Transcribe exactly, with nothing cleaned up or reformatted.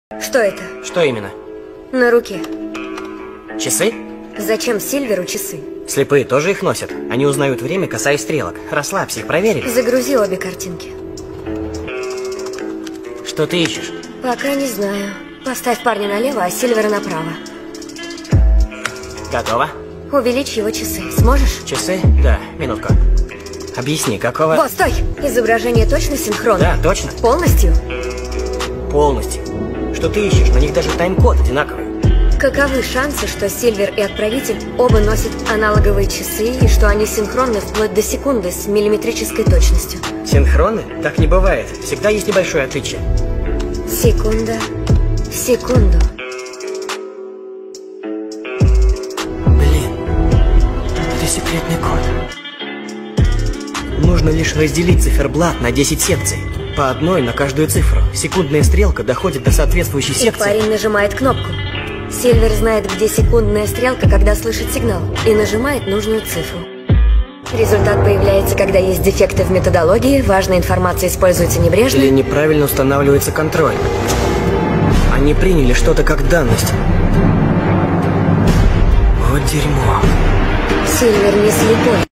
Что это? Что именно? На руке. Часы? Зачем Сильверу часы? Слепые тоже их носят. Они узнают время, касаясь стрелок. Расслабься, их проверили. Загрузи обе картинки. Что ты ищешь? Пока не знаю. Поставь парня налево, а Сильвера направо. Готово? Увеличь его часы. Сможешь? Часы? Да, минутку. Объясни, какого... Вот, стой! Изображение точно синхронно? Да, точно. Полностью? Полностью. Что ты ищешь? На них даже тайм-код одинаковый. Каковы шансы, что Сильвер и отправитель оба носят аналоговые часы и что они синхронны вплоть до секунды с миллиметрической точностью? Синхронны? Так не бывает. Всегда есть небольшое отличие. Секунда в секунду. Блин, это секретный код. Нужно лишь разделить циферблат на десять секций. По одной на каждую цифру. Секундная стрелка доходит до соответствующей И секции. парень нажимает кнопку. Сильвер знает, где секундная стрелка, когда слышит сигнал, и нажимает нужную цифру. Результат появляется, когда есть дефекты в методологии, важная информация используется небрежно. Или неправильно устанавливается контроль. Они приняли что-то как данность. Вот дерьмо. Сильвер не слепой.